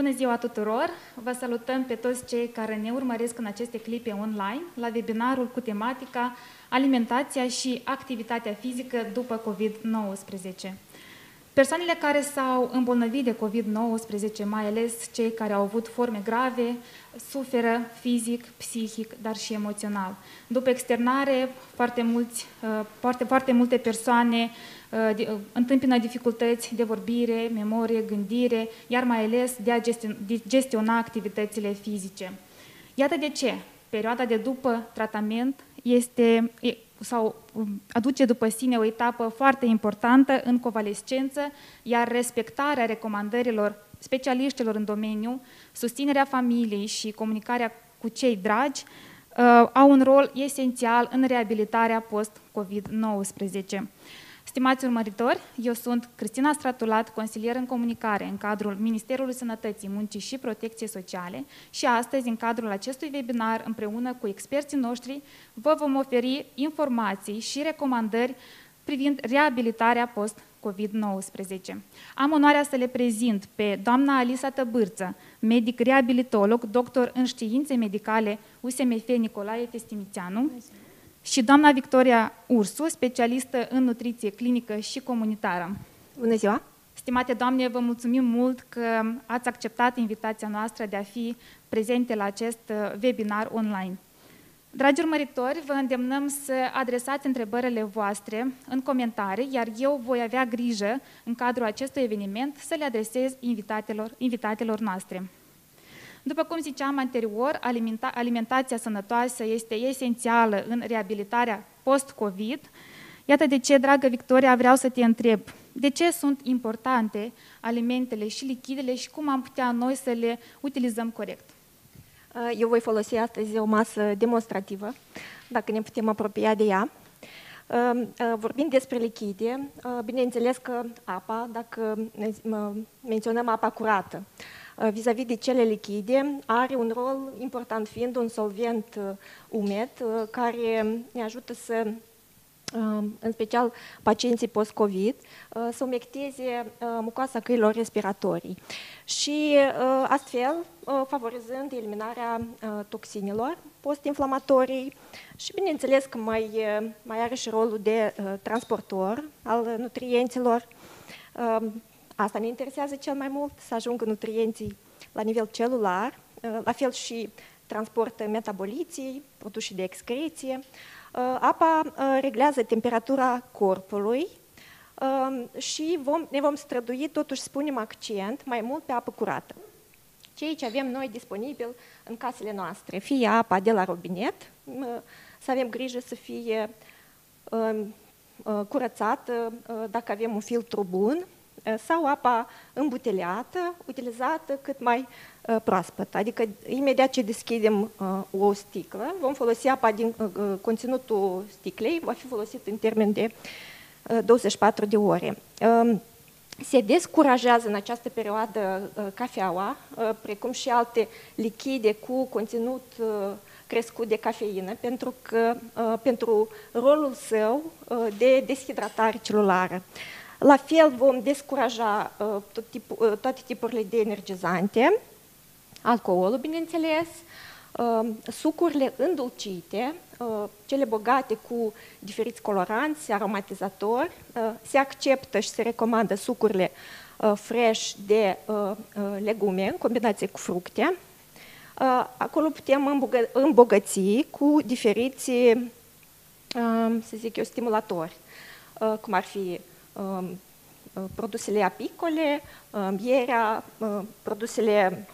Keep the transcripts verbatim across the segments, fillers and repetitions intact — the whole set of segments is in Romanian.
Bună ziua tuturor! Vă salutăm pe toți cei care ne urmăresc în aceste clipe online la webinarul cu tematica Alimentația și activitatea fizică după COVID nouăsprezece. Persoanele care s-au îmbolnăvit de COVID nouăsprezece, mai ales cei care au avut forme grave, suferă fizic, psihic, dar și emoțional. După externare, foarte, mulți, foarte, foarte multe persoane întâmpină dificultăți de vorbire, memorie, gândire, iar mai ales de a gestiona activitățile fizice. Iată de ce perioada de după tratament este, sau aduce după sine o etapă foarte importantă în convalescență, iar respectarea recomandărilor specialiștilor în domeniu, susținerea familiei și comunicarea cu cei dragi uh, au un rol esențial în reabilitarea post-COVID nouăsprezece. Stimați urmăritori, eu sunt Cristina Stratulat, consilier în comunicare în cadrul Ministerului Sănătății, Muncii și Protecției Sociale și astăzi, în cadrul acestui webinar, împreună cu experții noștri, vă vom oferi informații și recomandări privind reabilitarea post-COVID nouăsprezece. Am onoarea să le prezint pe doamna Alisa Tăbârță, medic reabilitolog, doctor în științe medicale U S M F Nicolae Testimițeanu, și doamna Victoria Ursu, specialistă în nutriție clinică și comunitară. Bună ziua! Stimate doamne, vă mulțumim mult că ați acceptat invitația noastră de a fi prezente la acest webinar online. Dragi urmăritori, vă îndemnăm să adresați întrebările voastre în comentarii, iar eu voi avea grijă, în cadrul acestui eveniment, să le adresez invitatelor, invitatelor noastre. După cum ziceam anterior, alimenta alimentația sănătoasă este esențială în reabilitarea post-COVID. Iată de ce, dragă Victoria, vreau să te întreb, de ce sunt importante alimentele și lichidele și cum am putea noi să le utilizăm corect? Eu voi folosi astăzi o masă demonstrativă, dacă ne putem apropia de ea. Vorbind despre lichide, bineînțeles că apa, dacă menționăm apa curată, vis-a-vis de cele lichide, are un rol important fiind un solvent umed care ne ajută să, în special pacienții post-COVID, să umecteze mucoasa căilor respiratorii și astfel favorizând eliminarea toxinelor post-inflamatorii și bineînțeles că mai, mai are și rolul de transportor al nutrienților. Asta ne interesează cel mai mult, să ajungă nutrienții la nivel celular, la fel și transportă metaboliții, produși de excreție. Apa reglează temperatura corpului și vom, ne vom strădui, totuși spunem accent, mai mult pe apă curată. Ceea ce avem noi disponibil în casele noastre, fie apa de la robinet, să avem grijă să fie curățată dacă avem un filtru bun, sau apa îmbuteliată, utilizată cât mai uh, proaspăt. Adică, imediat ce deschidem uh, o sticlă, vom folosi apa din uh, conținutul sticlei, va fi folosit în termen de uh, douăzeci și patru de ore. Uh, se descurajează în această perioadă uh, cafeaua, uh, precum și alte lichide cu conținut uh, crescut de cafeină, pentru că uh, pentru rolul său uh, de deshidratare celulară. La fel vom descuraja uh, tot tipul, uh, toate tipurile de energizante, alcoolul, bineînțeles, uh, sucurile îndulcite, uh, cele bogate cu diferiți coloranți, aromatizatori. Uh, se acceptă și se recomandă sucurile uh, fresh de uh, uh, legume în combinație cu fructe. Uh, acolo putem îmbogă îmbogăți cu diferiți, uh, să zic eu, stimulatori, uh, cum ar fi produsele apicole, mierea, produsele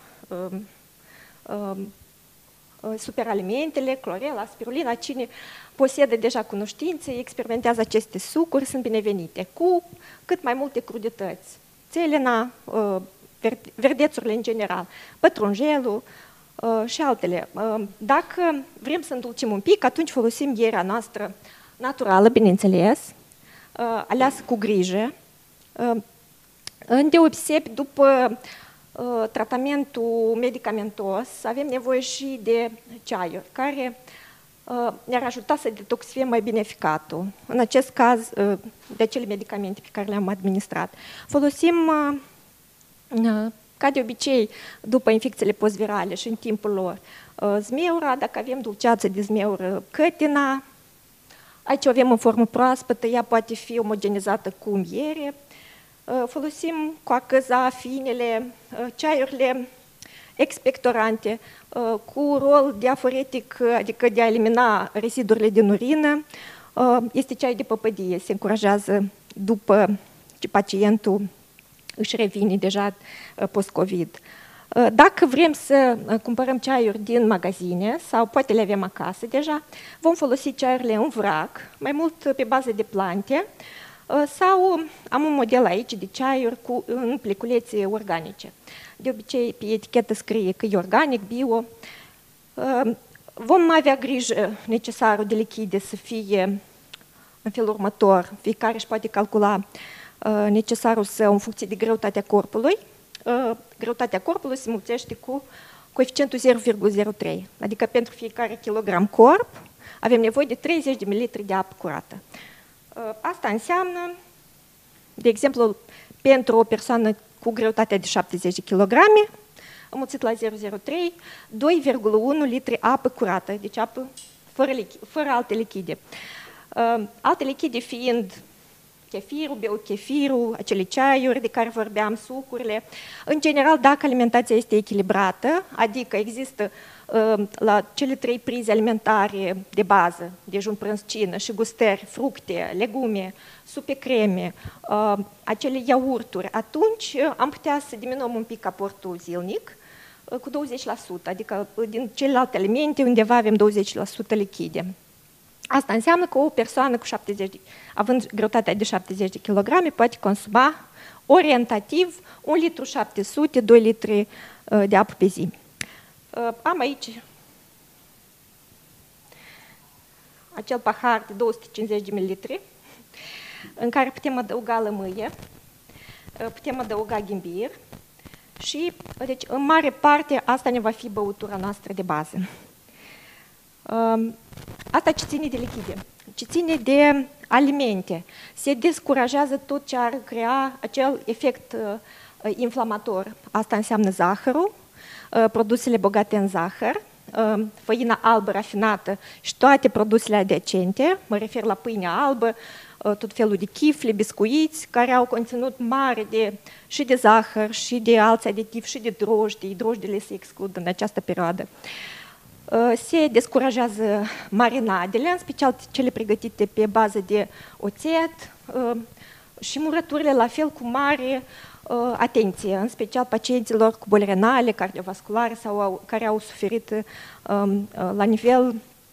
superalimentele, clorela, spirulina. Cine posedă deja cunoștințe, experimentează aceste sucuri, sunt binevenite, cu cât mai multe crudități. Țelena, verdețurile în general, pătrunjelul și altele. Dacă vrem să îndulcim un pic, atunci folosim mierea noastră naturală, bineînțeles, aleasă cu grijă. Îndeosebi, după tratamentul medicamentos, avem nevoie și de ceaiuri, care ne-ar ajuta să detoxifiem mai bine ficatul. În acest caz, de acele medicamente pe care le-am administrat. Folosim Ca de obicei, după infecțiile postvirale și în timpul lor, zmeura, dacă avem dulceață de zmeură cătina, aici o avem în formă proaspătă, ea poate fi omogenizată cu miere. Folosim coacăza, finele, ceaiurile expectorante cu rol diaforetic, adică de a elimina rezidurile din urină. Este ceai de păpădie, se încurajează după ce pacientul își revine deja post-COVID. Dacă vrem să cumpărăm ceaiuri din magazine sau poate le avem acasă deja, vom folosi ceaiurile în vrac, mai mult pe bază de plante, sau am un model aici de ceaiuri cu, în pliculețe organice. De obicei, pe etichetă scrie că e organic, bio. Vom avea grijă necesarul de lichide să fie în felul următor. Fiecare își poate calcula necesarul său în funcție de greutatea corpului. Greutatea corpului se mulțește cu coeficientul zero virgulă zero trei, adică pentru fiecare kilogram corp avem nevoie de treizeci de mililitri de apă curată. Asta înseamnă, de exemplu, pentru o persoană cu greutatea de șaptezeci de kilograme, înmulțit la zero virgulă zero trei, doi virgulă unu litri apă curată, deci apă fără, fără alte lichide. Alte lichide fiind chefirul, biochefirul, acele ceaiuri de care vorbeam, sucurile. În general, dacă alimentația este echilibrată, adică există la cele trei prize alimentare de bază, dejun, prânz, cină și gustări, fructe, legume, supe creme, acele iaurturi, atunci am putea să diminuăm un pic aportul zilnic cu douăzeci la sută, adică din celelalte alimente undeva avem douăzeci la sută lichide. Asta înseamnă că o persoană cu șaptezeci, având greutatea de șaptezeci de kilograme poate consuma orientativ un litru șapte sute, doi litri de apă pe zi. Am aici acel pahar de două sute cincizeci de mililitri în care putem adăuga lămâie, putem adăuga ghimbir și, deci, în mare parte, asta ne va fi băutura noastră de bază. Asta ce ține de lichide, ce ține de alimente. Se descurajează tot ce ar crea acel efect uh, inflamator. Asta înseamnă zahărul, uh, produsele bogate în zahăr, uh, făina albă rafinată și toate produsele adiacente. Mă refer la pâinea albă, uh, tot felul de chifle, biscuiți, care au conținut mare de, și de zahăr, și de alți aditivi, și de drojdii. Drojdile se exclud în această perioadă. Se descurajează marinadele, în special cele pregătite pe bază de oțet și murăturile la fel cu mare atenție, în special pacienților cu boli renale, cardiovasculare sau au, care au suferit la nivel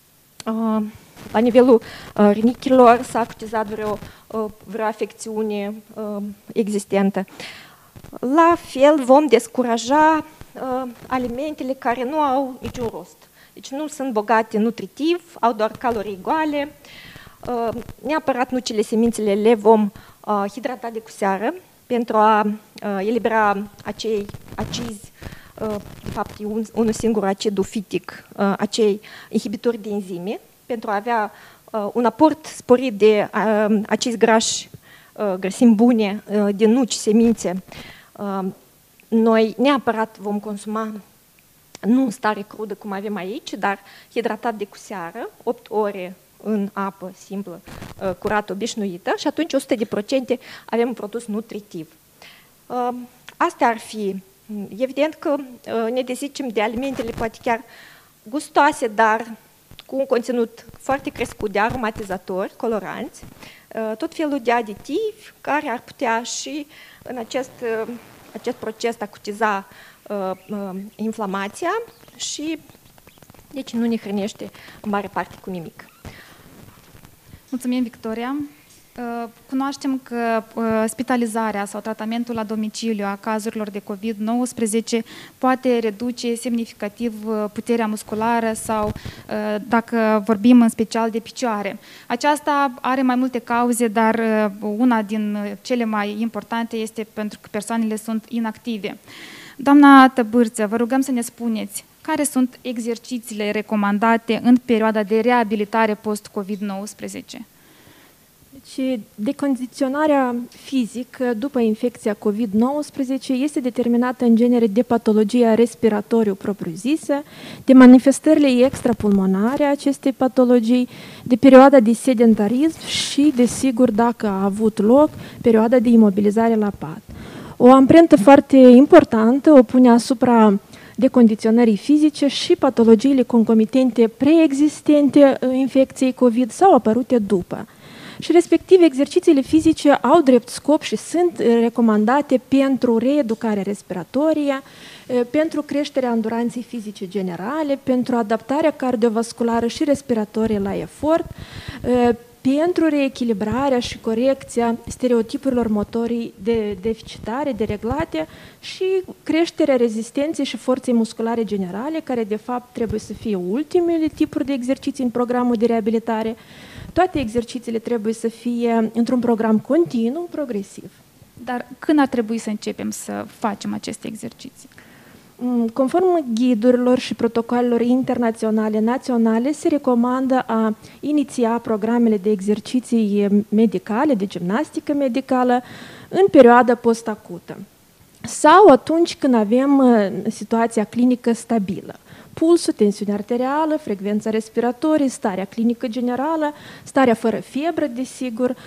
la nivelul rinichilor, s-a acutizat vreo, vreo afecțiune existentă. La fel vom descuraja alimentele care nu au niciun rost. Deci nu sunt bogate nutritiv, au doar calorii goale. Neapărat nucile, semințele le vom hidrata de cu seară pentru a elibera acei acizi, de fapt e un, unul singur acid fitic, acei inhibitori de enzime, pentru a avea un aport sporit de acizi grași, grăsimi bune, din nuci, semințe. Noi neapărat vom consuma nu în stare crudă cum avem aici, dar hidratat de cu seară, opt ore în apă simplă, curată, obișnuită și atunci o sută la sută avem un produs nutritiv. Astea ar fi. Evident că ne dezicem de alimentele poate chiar gustoase, dar cu un conținut foarte crescut de aromatizatori, coloranți, tot felul de aditivi care ar putea și în acest, acest proces acutiza uh, uh, inflamația și deci nu ne hrănește în mare parte cu nimic. Mulțumim, Victoria. Cunoaștem că spitalizarea sau tratamentul la domiciliu a cazurilor de COVID nouăsprezece poate reduce semnificativ puterea musculară sau, dacă vorbim în special de picioare. Aceasta are mai multe cauze, dar una din cele mai importante este pentru că persoanele sunt inactive. Doamna Tăbârță, vă rugăm să ne spuneți care sunt exercițiile recomandate în perioada de reabilitare post COVID nouăsprezece? Deci, decondiționarea fizică după infecția COVID nouăsprezece este determinată în genere de patologia respiratoriu propriu-zisă, de manifestările extrapulmonare a acestei patologii, de perioada de sedentarism și, desigur, dacă a avut loc, perioada de imobilizare la pat. O amprentă foarte importantă o pune asupra decondiționării fizice și patologiile concomitente preexistente infecției COVID sau apărute după. Și respectiv exercițiile fizice au drept scop și sunt recomandate pentru reeducarea respiratorie, pentru creșterea anduranței fizice generale, pentru adaptarea cardiovasculară și respiratorie la efort, pentru reechilibrarea și corecția stereotipurilor motorii de deficitare, dereglate și creșterea rezistenței și forței musculare generale, care de fapt trebuie să fie ultimele tipuri de exerciții în programul de reabilitare. Toate exercițiile trebuie să fie într-un program continuu, progresiv. Dar când ar trebui să începem să facem aceste exerciții? Conform ghidurilor și protocolelor internaționale, naționale, se recomandă a iniția programele de exerciții medicale, de gimnastică medicală, în perioada post-acută sau atunci când avem situația clinică stabilă. Pulsul, tensiunea arterială, frecvența respiratorie, starea clinică generală, starea fără febră, desigur,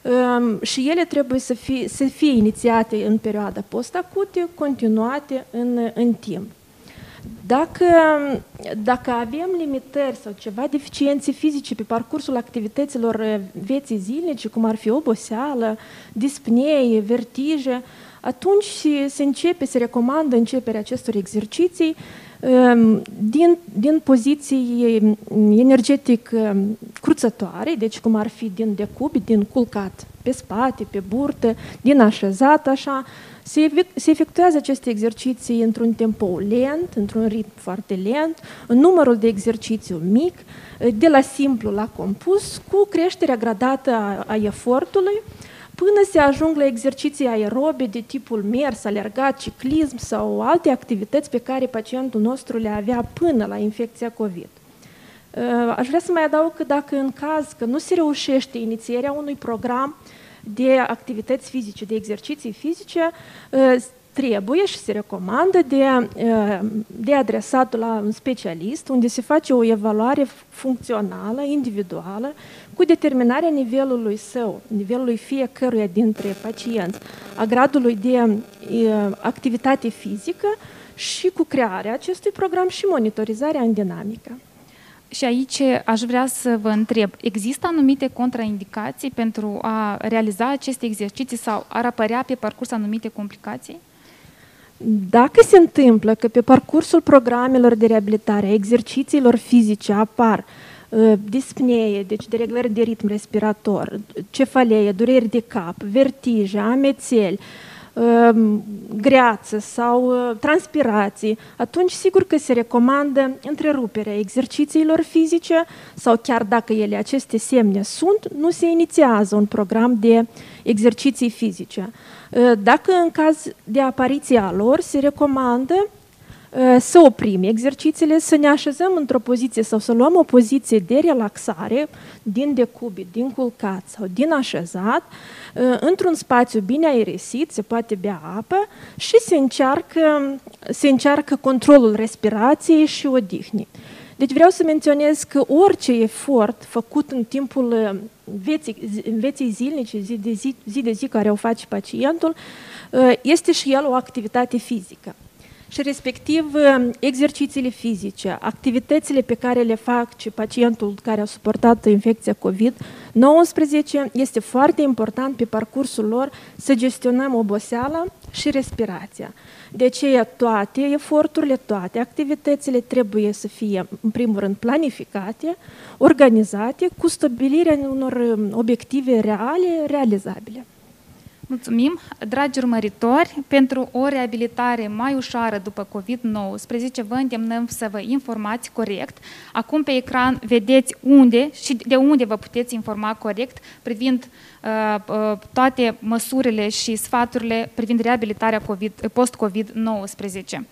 și ele trebuie să fie, să fie inițiate în perioada post-acute, continuate în, în timp. Dacă, dacă avem limitări sau ceva deficiențe fizice pe parcursul activităților vieții zilnice, cum ar fi oboseală, dispnee, vertige, atunci se începe, se recomandă începerea acestor exerciții din, din poziții energetic cruțătoare, deci cum ar fi din decubi, din culcat pe spate, pe burtă, din așezat, așa. Se, se efectuează aceste exerciții într-un tempo lent, într-un ritm foarte lent, în numărul de exercițiu mic, de la simplu la compus, cu creșterea gradată a, a efortului, până se ajung la exerciții aerobe de tipul mers, alergat, ciclism sau alte activități pe care pacientul nostru le avea până la infecția COVID. Aș vrea să mai adaug că dacă în caz că nu se reușește inițierea unui program de activități fizice, de exerciții fizice, trebuie și se recomandă de, de adresatul la un specialist, unde se face o evaluare funcțională, individuală, cu determinarea nivelului său, nivelului fiecăruia dintre pacienți, a gradului de activitate fizică și cu crearea acestui program și monitorizarea în dinamică. Și aici aș vrea să vă întreb, există anumite contraindicații pentru a realiza aceste exerciții sau ar apărea pe parcurs anumite complicații? Dacă se întâmplă că pe parcursul programelor de reabilitare, a exercițiilor fizice apar uh, dispnee, deci dereglări de ritm respirator, cefalee, dureri de cap, vertige, amețeli, uh, greață sau uh, transpirații, atunci sigur că se recomandă întreruperea exercițiilor fizice sau chiar dacă ele aceste semne sunt, nu se inițiază un program de exerciții fizice. Dacă în caz de apariție a lor, se recomandă să oprim exercițiile, să ne așezăm într-o poziție sau să luăm o poziție de relaxare din decubit, din culcat sau din așezat, într-un spațiu bine aerisit, se poate bea apă și se încearcă, se încearcă controlul respirației și odihnii. Deci vreau să menționez că orice efort făcut în timpul vieții, vieții zilnice, zi de zi, zi de zi care o face pacientul, este și el o activitate fizică. Și respectiv exercițiile fizice, activitățile pe care le face pacientul care a suportat infecția COVID nouăsprezece, este foarte important pe parcursul lor să gestionăm oboseala și respirația. De aceea toate eforturile, toate activitățile trebuie să fie, în primul rând, planificate, organizate, cu stabilirea unor obiective reale, realizabile. Mulțumim, dragi urmăritori, pentru o reabilitare mai ușoară după COVID nouăsprezece, vă îndemnăm să vă informați corect. Acum pe ecran vedeți unde și de unde vă puteți informa corect privind uh, uh, toate măsurile și sfaturile privind reabilitarea post-COVID nouăsprezece.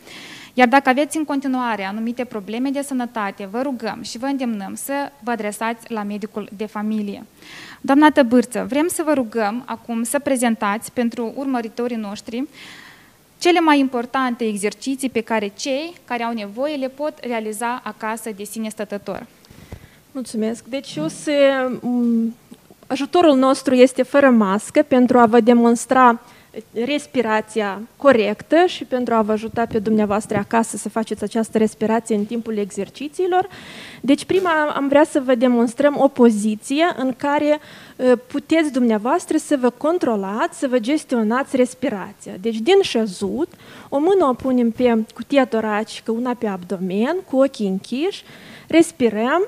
Iar dacă aveți în continuare anumite probleme de sănătate, vă rugăm și vă îndemnăm să vă adresați la medicul de familie. Doamna Tăbârță, vrem să vă rugăm acum să prezentați pentru urmăritorii noștri cele mai importante exerciții pe care cei care au nevoie le pot realiza acasă de sine stătător. Mulțumesc. Deci o să, ajutorul nostru este fără mască pentru a vă demonstra respirația corectă și pentru a vă ajuta pe dumneavoastră acasă să faceți această respirație în timpul exercițiilor. Deci prima am vrea să vă demonstrăm o poziție în care puteți dumneavoastră să vă controlați, să vă gestionați respirația. Deci din șezut, o mână o punem pe cutia toracică, una pe abdomen, cu ochii închiși, respirăm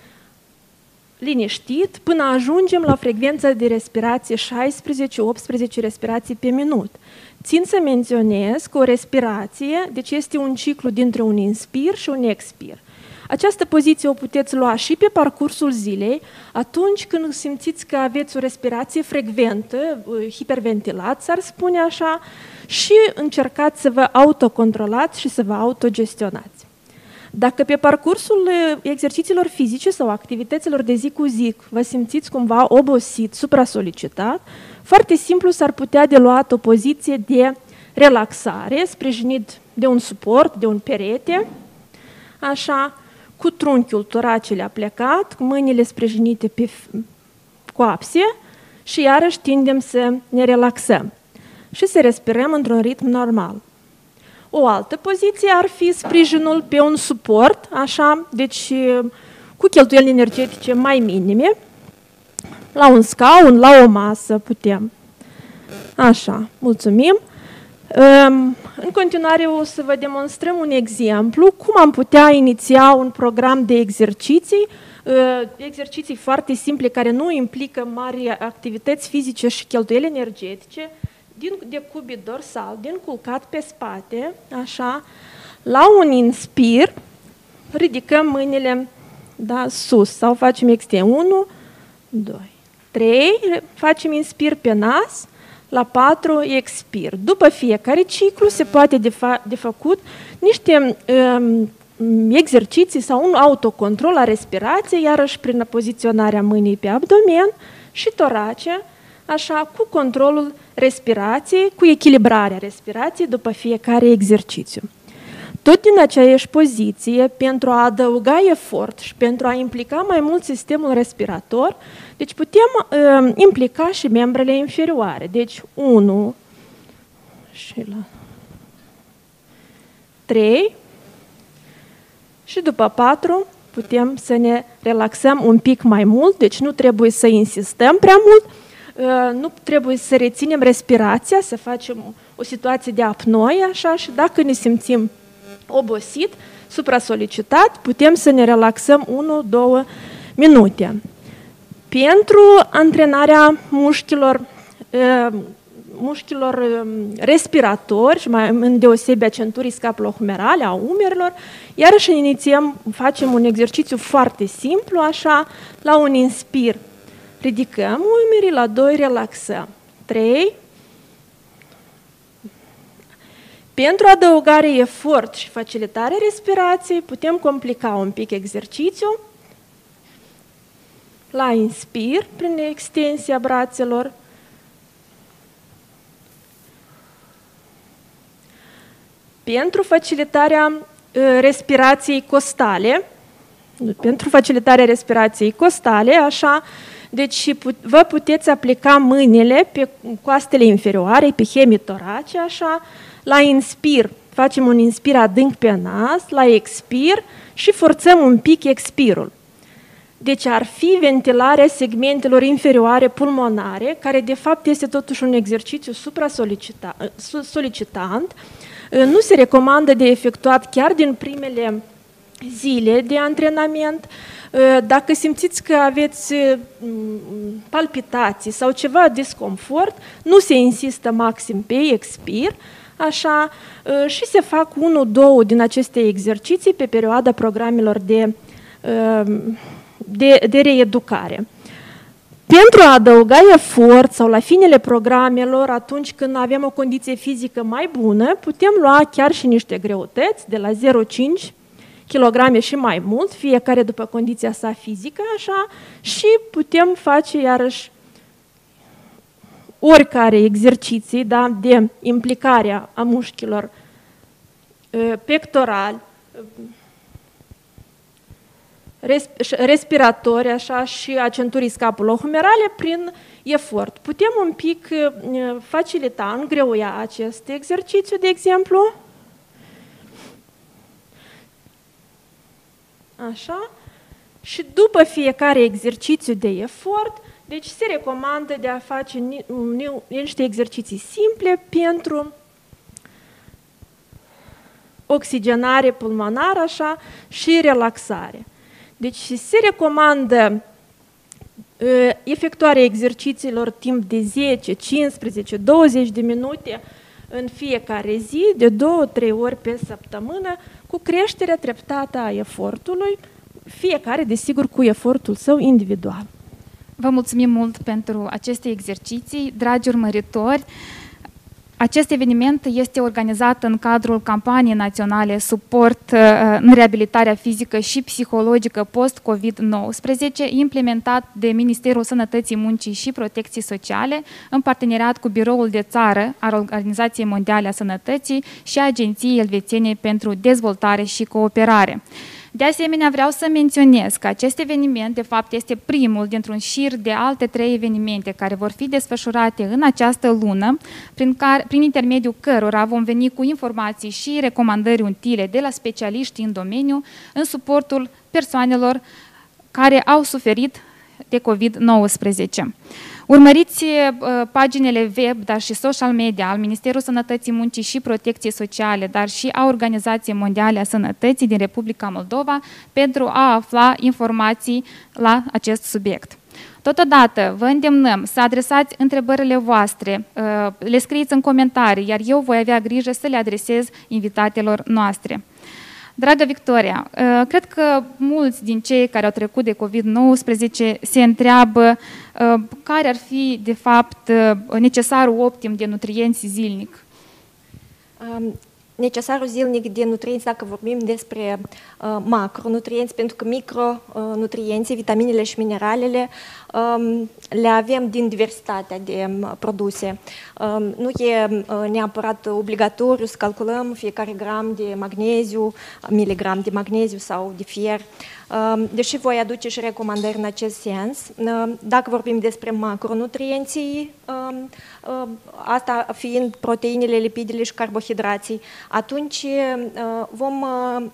liniștit până ajungem la frecvența de respirație șaisprezece optsprezece respirații pe minut. Țin să menționez că o respirație, deci este un ciclu dintre un inspir și un expir. Această poziție o puteți lua și pe parcursul zilei, atunci când simțiți că aveți o respirație frecventă, hiperventilați, s-ar spune așa, și încercați să vă autocontrolați și să vă autogestionați. Dacă pe parcursul exercițiilor fizice sau activităților de zi cu zi vă simțiți cumva obosit, supra-solicitat, foarte simplu s-ar putea de luat o poziție de relaxare, sprijinit de un suport, de un perete, așa, cu trunchiul toracele aplecat, cu mâinile sprijinite pe coapse și iarăși tindem să ne relaxăm și să respirăm într-un ritm normal. O altă poziție ar fi sprijinul pe un suport, așa, deci cu cheltuieli energetice mai minime, la un scaun, la o masă putem. Așa, mulțumim. În continuare o să vă demonstrăm un exemplu cum am putea iniția un program de exerciții, exerciții foarte simple care nu implică mari activități fizice și cheltuieli energetice, din decubit dorsal, din culcat pe spate, așa, la un inspir, ridicăm mâinile, da, sus sau facem extins. unu, doi, trei, facem inspir pe nas, la patru, expir. După fiecare ciclu se poate de, fa de făcut niște um, exerciții sau un autocontrol a respirației, iarăși prin poziționarea mâinii pe abdomen și torace, așa, cu controlul respirației, cu echilibrarea respirației după fiecare exercițiu. Tot din aceeași poziție, pentru a adăuga efort și pentru a implica mai mult sistemul respirator, deci putem uh, implica și membrele inferioare. Deci unu și la trei și după patru putem să ne relaxăm un pic mai mult, deci nu trebuie să insistăm prea mult, nu trebuie să reținem respirația, să facem o situație de apnoie, așa, și dacă ne simțim obosit, supra-solicitat, putem să ne relaxăm unu două minute. Pentru antrenarea mușchilor, mușchilor respiratori și mai îndeosebi a centurii scapulo-humerale, a umerilor, iarăși inițiem, facem un exercițiu foarte simplu, așa, la un inspir. Ridicăm umerii, la doi relaxăm. trei. Pentru adăugare efort și facilitare respirației, putem complica un pic exercițiul. La inspir, prin extensia brațelor. Pentru facilitarea respirației costale, pentru facilitarea respirației costale, așa, deci vă puteți aplica mâinile pe coastele inferioare, pe hemitorace, așa, la inspir facem un inspir adânc pe nas, la expir și forțăm un pic expirul. Deci ar fi ventilarea segmentelor inferioare pulmonare, care de fapt este totuși un exercițiu supra-solicitant. Nu se recomandă de efectuat chiar din primele zile de antrenament. Dacă simțiți că aveți palpitații sau ceva disconfort, nu se insistă maxim pe expir, așa, și se fac unu două din aceste exerciții pe perioada programelor de, de, de reeducare. pentru a adăuga efort sau la finele programelor, atunci când avem o condiție fizică mai bună, putem lua chiar și niște greutăți de la zero virgulă cinci kilograme și mai mult, fiecare după condiția sa fizică, așa, și putem face iarăși oricare exerciții, da, de implicare a mușchilor pectorali, respiratori, așa, și a centurii scapulo-humerale prin efort. Putem un pic facilita, îngreuia acest exercițiu, de exemplu. Așa. Și după fiecare exercițiu de efort, deci se recomandă de a face niște exerciții simple pentru oxigenare pulmonară, așa, și relaxare. Deci se recomandă uh, efectuarea exercițiilor timp de zece, cincisprezece, douăzeci de minute în fiecare zi, de două, trei ori pe săptămână, cu creșterea treptată a efortului, fiecare, desigur, cu efortul său individual. Vă mulțumim mult pentru aceste exerciții, dragi urmăritori. Acest eveniment este organizat în cadrul campaniei naționale Suport în reabilitarea fizică și psihologică post-COVID nouăsprezece, implementat de Ministerul Sănătății, Muncii și Protecției Sociale, în parteneriat cu Biroul de Țară al Organizației Mondiale a Sănătății și Agenției Elvețiene pentru Dezvoltare și Cooperare. De asemenea, vreau să menționez că acest eveniment, de fapt, este primul dintr-un șir de alte trei evenimente care vor fi desfășurate în această lună, prin, care, prin intermediul cărora vom veni cu informații și recomandări utile de la specialiști în domeniu, în suportul persoanelor care au suferit de COVID nouăsprezece. Urmăriți uh, paginile web, dar și social media al Ministerului Sănătății, Muncii și Protecției Sociale, dar și a Organizației Mondiale a Sănătății din Republica Moldova pentru a afla informații la acest subiect. Totodată, vă îndemnăm să adresați întrebările voastre, uh, le scrieți în comentarii, iar eu voi avea grijă să le adresez invitatelor noastre. Dragă Victoria, cred că mulți din cei care au trecut de COVID nouăsprezece se întreabă care ar fi, de fapt, necesarul optim de nutrienți zilnic. Um. Necesarul zilnic de nutrienți, dacă vorbim despre uh, macronutrienți, pentru că micronutrienții, vitaminele și mineralele, um, le avem din diversitatea de um, produse. Um, nu e uh, neapărat obligatoriu să calculăm fiecare gram de magneziu, miligram de magneziu sau de fier, um, deși voi aduce și recomandări în acest sens. Uh, dacă vorbim despre macronutrienții, um, uh, asta fiind proteinele, lipidele și carbohidrații, atunci vom,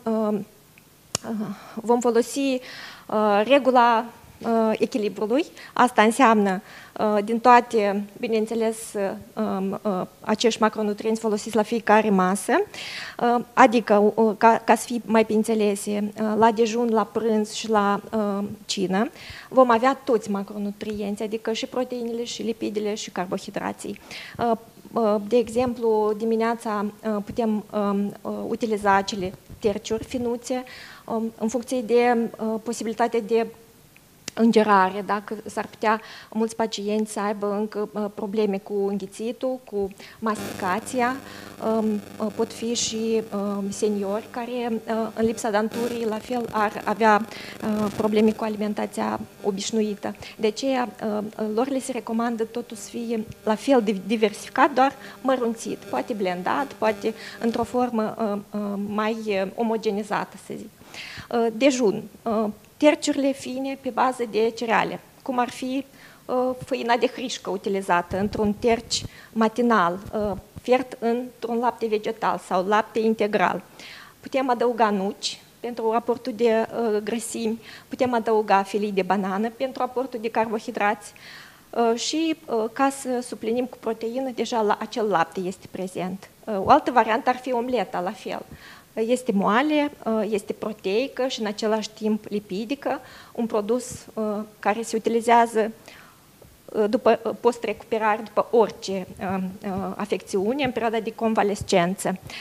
vom folosi regula echilibrului. Asta înseamnă din toate, bineînțeles, acești macronutrienți folosiți la fiecare masă, adică, ca, ca să fie mai pe înțelese, la dejun, la prânz și la cină, vom avea toți macronutrienți, adică și proteinele, și lipidele, și carbohidrații. De exemplu, dimineața putem utiliza acele terciuri finuțe în funcție de posibilitatea de îngerare, dacă s-ar putea mulți pacienți să aibă încă probleme cu înghițitul, cu masticația, pot fi și seniori care în lipsa danturii la fel ar avea probleme cu alimentația obișnuită. De aceea lor le se recomandă totul să fie la fel de diversificat, doar mărunțit, poate blendat, poate într-o formă mai omogenizată, să zic. Dejun. Terciurile fine pe bază de cereale, cum ar fi uh, făina de hrișcă utilizată într-un terci matinal, uh, fiert într-un lapte vegetal sau lapte integral. Putem adăuga nuci pentru aportul de uh, grăsimi, putem adăuga felii de banană pentru aportul de carbohidrați uh, și uh, ca să suplinim cu proteină, deja la acel lapte este prezent. Uh, o altă variantă ar fi omleta, la fel. Este moale, este proteică și în același timp lipidică, un produs care se utilizează după post-recuperare, după orice afecțiune, în perioada de convalescență.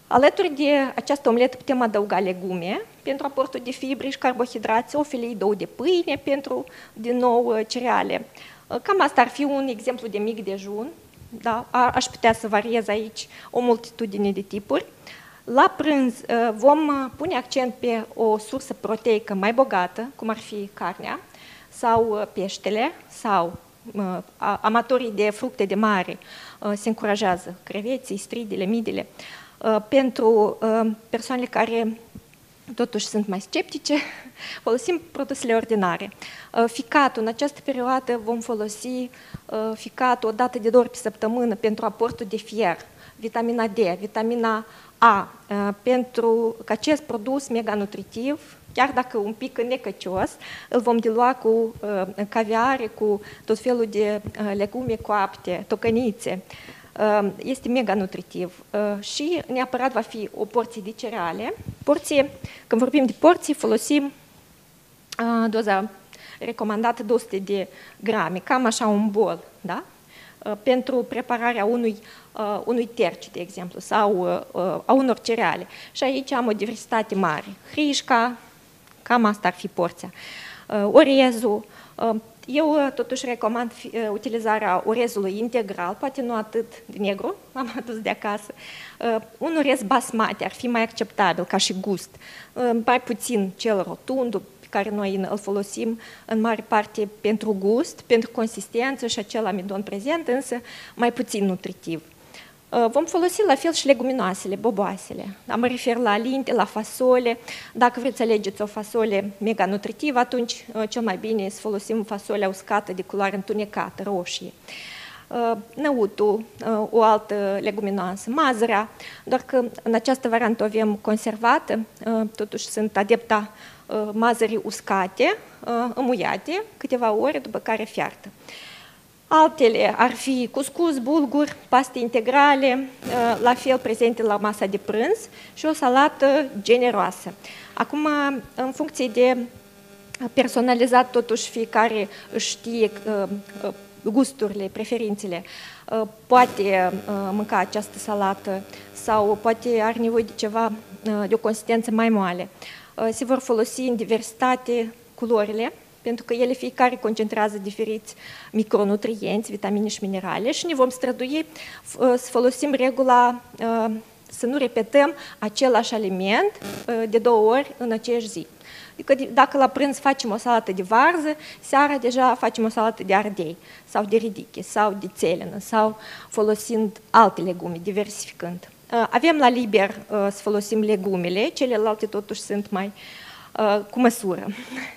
Alături de această omletă putem adăuga legume pentru aportul de fibre și carbohidrați, o filei două de pâine pentru, din nou, cereale. Cam asta ar fi un exemplu de mic dejun. Da? Aș putea să variez aici o multitudine de tipuri. La prânz vom pune accent pe o sursă proteică mai bogată, cum ar fi carnea sau peștele, sau amatorii de fructe de mare se încurajează, creveții, stridile, midile. Pentru persoanele care totuși sunt mai sceptice, folosim produsele ordinare. Ficatul, în această perioadă vom folosi ficatul o dată de două ori pe săptămână pentru aportul de fier, vitamina D, vitamina A, pentru că acest produs mega nutritiv, chiar dacă un pic necăcios, îl vom dilua cu caviare, cu tot felul de legume coapte, tocănițe. Este mega nutritiv și neapărat va fi o porție de cereale. Porție, când vorbim de porții, folosim doza recomandată două sute de grame, cam așa un bol, da? Pentru prepararea unui, unui terci, de exemplu, sau a unor cereale. Și aici am o diversitate mare. Hrișca, cam asta ar fi porția. Orezul. Eu totuși recomand utilizarea orezului integral, poate nu atât de negru, am adus de acasă. Un orez basmati ar fi mai acceptabil ca și gust, mai puțin cel rotund, pe care noi îl folosim în mare parte pentru gust, pentru consistență și acel amidon prezent, însă mai puțin nutritiv. Vom folosi la fel și leguminoasele, boboasele. Da, mă refer la linte, la fasole. Dacă vreți să alegeți o fasole mega nutritivă, atunci cel mai bine e să folosim fasolea uscată de culoare întunecată, roșie. Năutul, o altă leguminoasă, mazărea, doar că în această variantă o avem conservată, totuși sunt adepta mazării uscate, îmuiate, câteva ore, după care fiartă. Altele ar fi cuscus, bulgur, paste integrale, la fel prezente la masa de prânz și o salată generoasă. Acum, în funcție de personalizat, totuși fiecare își știe gusturile, preferințele, poate mânca această salată sau poate are nevoie de ceva, de o consistență mai moale. Se vor folosi în diversitate culorile, pentru că ele fiecare concentrează diferiți micronutrienți, vitamine și minerale și ne vom strădui să folosim regula să nu repetăm același aliment de două ori în aceeași zi. Adică dacă la prânz facem o salată de varză, seara deja facem o salată de ardei sau de ridiche sau de țelină sau folosind alte legume, diversificând. Avem la liber să folosim legumele, celelalte totuși sunt mai cu măsură.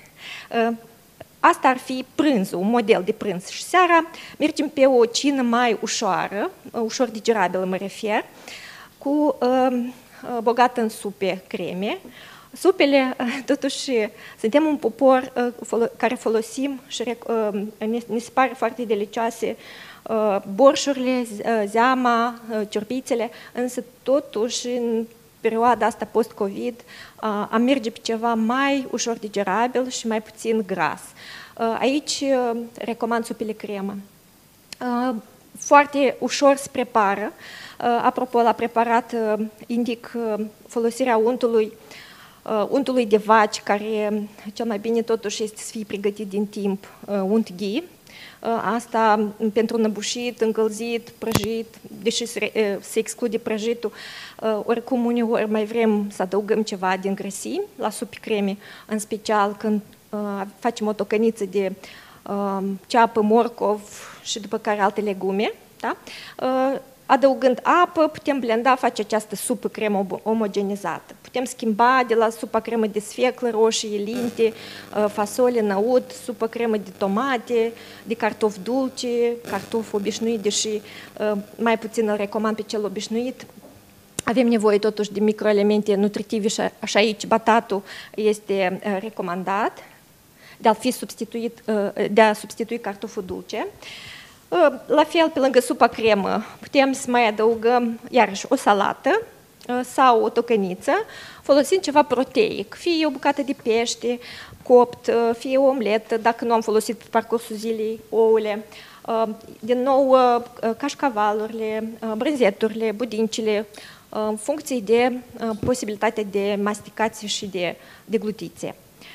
Asta ar fi prânzul, un model de prânz. Și seara mergem pe o cină mai ușoară, ușor digerabilă mă refer, cu uh, bogată în supe creme. Supele, totuși, suntem un popor uh, folo care folosim și uh, ne, ne se pare foarte delicioase uh, borșurile, zeama, uh, ciorbițele, însă totuși în perioada asta post-Covid am merge pe ceva mai ușor digerabil și mai puțin gras. Aici recomand supele cremă. Foarte ușor se prepară. Apropo, la preparat indic folosirea untului, untului de vaci, care cel mai bine totuși este să fie pregătit din timp, unt ghee. Asta pentru năbușit, încălzit, prăjit, deși se, se exclude prăjitul, oricum uneori mai vrem să adăugăm ceva din grăsimi la supe creme, în special când facem o tocăniță de ceapă, morcov și după care alte legume. Da? Adăugând apă, putem blenda, face această supă cremă omogenizată. Putem schimba de la supa cremă de sfeclă, roșii, linte, fasole, năut, supă cremă de tomate, de cartofi dulce, cartofi obișnuit, deși mai puțin îl recomand pe cel obișnuit. Avem nevoie totuși de microelemente nutritive și așa aici batatul este recomandat de a fi substituit, de a substitui cartoful dulce. La fel, pe lângă supa cremă, putem să mai adăugăm iarăși o salată sau o tocăniță, folosind ceva proteic, fie o bucată de pește copt, fie o omletă, dacă nu am folosit pe parcursul zilei ouăle, din nou cașcavalurile, brânzeturile, budincile, în funcție de posibilitatea de masticație și de deglutiție.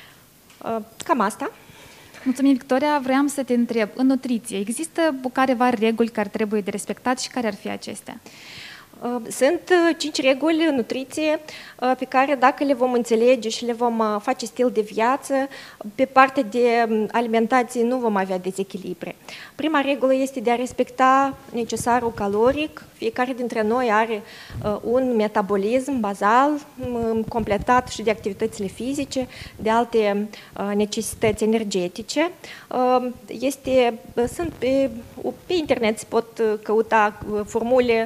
Cam asta. Mulțumim, Victoria. Vreau să te întreb, în nutriție există careva reguli care trebuie de respectat și care ar fi acestea? Sunt cinci reguli în nutriție pe care dacă le vom înțelege și le vom face stil de viață, pe partea de alimentație nu vom avea dezechilibre. Prima regulă este de a respecta necesarul caloric. Fiecare dintre noi are un metabolism bazal, completat și de activitățile fizice, de alte necesități energetice. Este, sunt pe, pe internet se pot căuta formule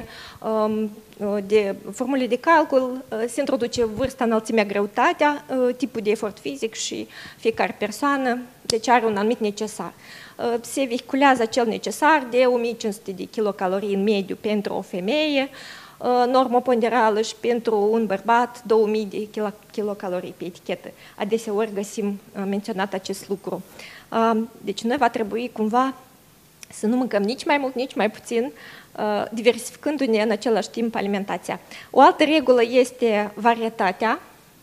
de formule de calcul, se introduce vârsta, înălțimea, greutatea, tipul de efort fizic și fiecare persoană, deci are un anumit necesar. Se vehiculează acel necesar de o mie cinci sute de kilocalorii în mediu pentru o femeie, normă ponderală și pentru un bărbat două mii de kilocalorii pe etichetă. Adeseori găsim menționat acest lucru. Deci noi va trebui cumva să nu mâncăm nici mai mult, nici mai puțin, diversificându-ne în același timp alimentația. O altă regulă este varietatea,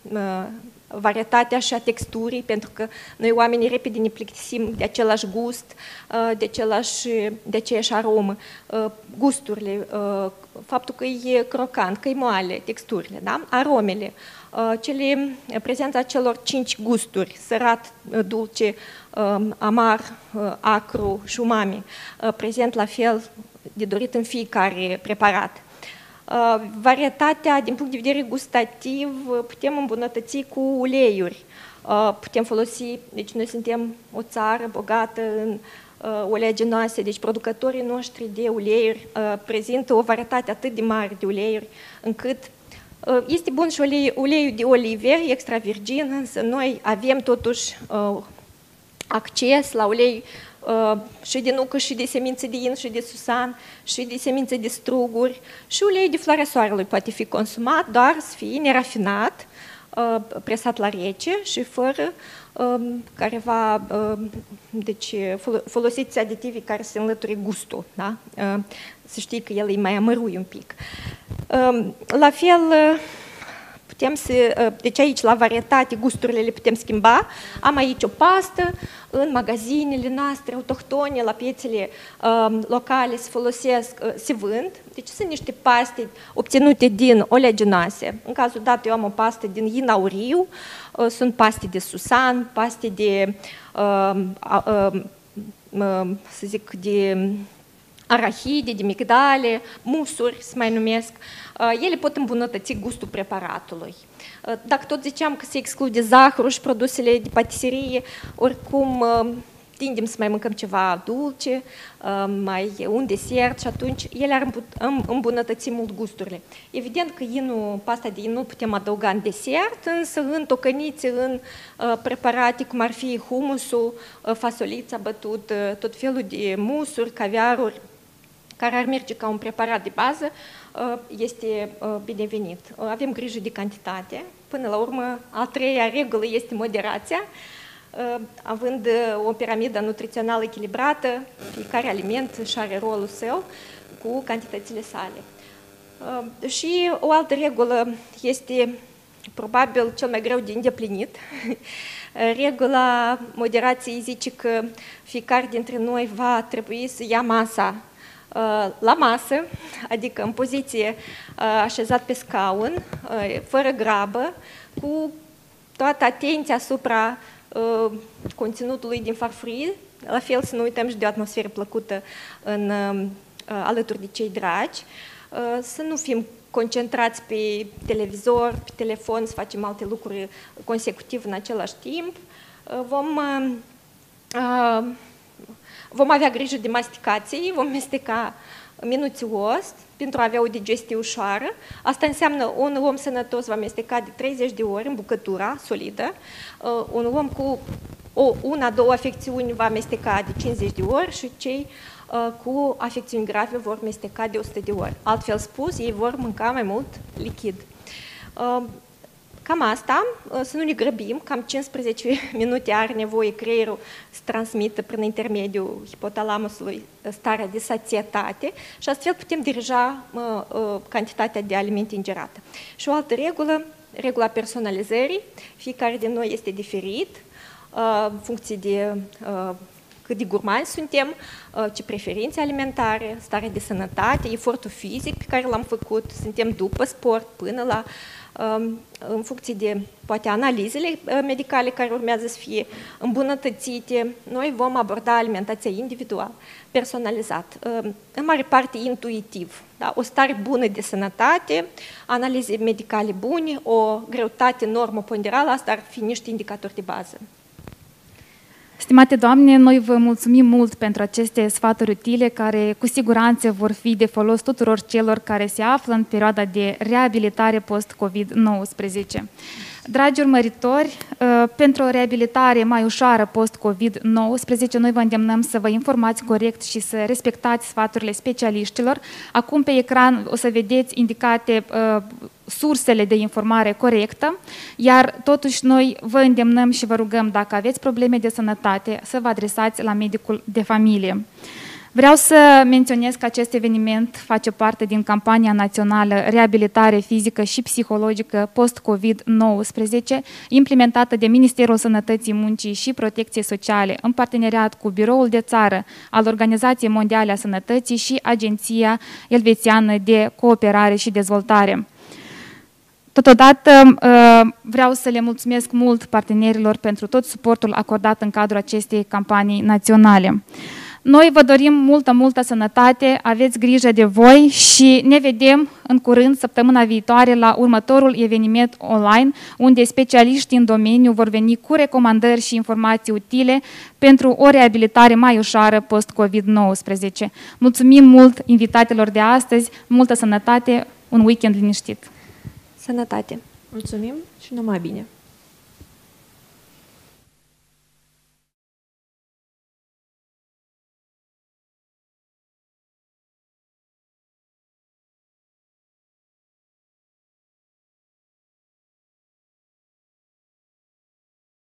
varietatea și a texturii, pentru că noi oamenii repede ne plictisim de același gust, de, același, de aceeași aromă, gusturile, faptul că e crocant, că e moale, texturile, da? Aromele, cele, prezența celor cinci gusturi, sărat, dulce, amar, acru și umami, prezent la fel de dorit în fiecare preparat. Uh, varietatea, din punct de vedere gustativ, putem îmbunătăți cu uleiuri. Uh, putem folosi, deci noi suntem o țară bogată în uh, oleaginoase, deci producătorii noștri de uleiuri uh, prezintă o varietate atât de mare de uleiuri, încât uh, este bun și ulei, uleiul de olive extra virgin, însă noi avem totuși uh, acces la ulei Uh, și de nucă, și de semințe de in, și de susan, și de semințe de struguri, și ulei de floarea soarelui poate fi consumat, doar să fie nerafinat, uh, presat la rece și fără uh, careva, uh, deci folosiți aditivi care să înlăture gustul, da? Uh, să știi că el e mai amărui un pic. Uh, la fel, uh, putem să, deci aici la varietate gusturile le putem schimba. Am aici o pastă, în magazinele noastre autohtone, la piețele uh, locale se folosesc, uh, se vând. Deci sunt niște paste obținute din oleaginoase. În cazul dat eu am o pastă din in auriu, uh, sunt paste de susan, paste de, uh, uh, uh, să zic, de arahide, de migdale, musuri se mai numesc. Ele pot îmbunătăți gustul preparatului. Dacă tot ziceam că se exclude zahărul și produsele de patiserie, oricum tindem să mai mâncăm ceva dulce, mai un desert și atunci ele ar îmbunătăți mult gusturile. Evident că inul, pasta de in nu putem adăuga în desert, însă în tocănițe, în preparate cum ar fi humusul, fasolița bătut, tot felul de musuri, caviaruri, care ar merge ca un preparat de bază, este binevenit. Avem grijă de cantitate. Până la urmă, a treia regulă este moderația. Având o piramidă nutrițională echilibrată, fiecare aliment și are rolul său cu cantitățile sale. Și o altă regulă este probabil cel mai greu de îndeplinit. Regula moderației zice că fiecare dintre noi va trebui să ia masa la masă, adică în poziție așezat pe scaun, fără grabă, cu toată atenția asupra conținutului din farfurie, la fel să nu uităm și de o atmosferă plăcută în, alături de cei dragi, să nu fim concentrați pe televizor, pe telefon, să facem alte lucruri consecutiv în același timp. Vom Vom avea grijă de masticație, vom mesteca minuțios pentru a avea o digestie ușoară. Asta înseamnă un om sănătos va mesteca de treizeci de ori în bucătura solidă, un om cu o, una, două afecțiuni va mesteca de cincizeci de ori și cei cu afecțiuni grave vor mesteca de o sută de ori. Altfel spus, ei vor mânca mai mult lichid. Cam asta, să nu ne grăbim, cam cincisprezece minute are nevoie creierul să transmită prin intermediul hipotalamusului starea de sațietate și astfel putem dirija cantitatea de alimente ingerate. Și o altă regulă, regula personalizării, fiecare din noi este diferit, în funcție de cât de gurmani suntem, ce preferințe alimentare, starea de sănătate, efortul fizic pe care l-am făcut, suntem după sport până la, în funcție de, poate, analizele medicale care urmează să fie îmbunătățite, noi vom aborda alimentația individual, personalizat, în mare parte intuitiv. Da? O stare bună de sănătate, analize medicale bune, o greutate normoponderală, asta ar fi niște indicatori de bază. Stimate doamne, noi vă mulțumim mult pentru aceste sfaturi utile care cu siguranță vor fi de folos tuturor celor care se află în perioada de reabilitare post-COVID nouăsprezece. Dragi urmăritori, pentru o reabilitare mai ușoară post-COVID nouăsprezece, noi vă îndemnăm să vă informați corect și să respectați sfaturile specialiștilor. Acum pe ecran o să vedeți indicate uh, sursele de informare corectă, iar totuși noi vă îndemnăm și vă rugăm, dacă aveți probleme de sănătate, să vă adresați la medicul de familie. Vreau să menționez că acest eveniment face parte din campania națională Reabilitare fizică și psihologică post-COVID nouăsprezece, implementată de Ministerul Sănătății, Muncii și Protecției Sociale în parteneriat cu Biroul de Țară al Organizației Mondiale a Sănătății și Agenția Elvețiană de Cooperare și Dezvoltare. Totodată vreau să le mulțumesc mult partenerilor pentru tot suportul acordat în cadrul acestei campanii naționale. Noi vă dorim multă, multă sănătate, aveți grijă de voi și ne vedem în curând, săptămâna viitoare, la următorul eveniment online, unde specialiștii în domeniu vor veni cu recomandări și informații utile pentru o reabilitare mai ușoară post-COVID nouăsprezece. Mulțumim mult invitatelor de astăzi, multă sănătate, un weekend liniștit! Sănătate! Mulțumim și numai bine!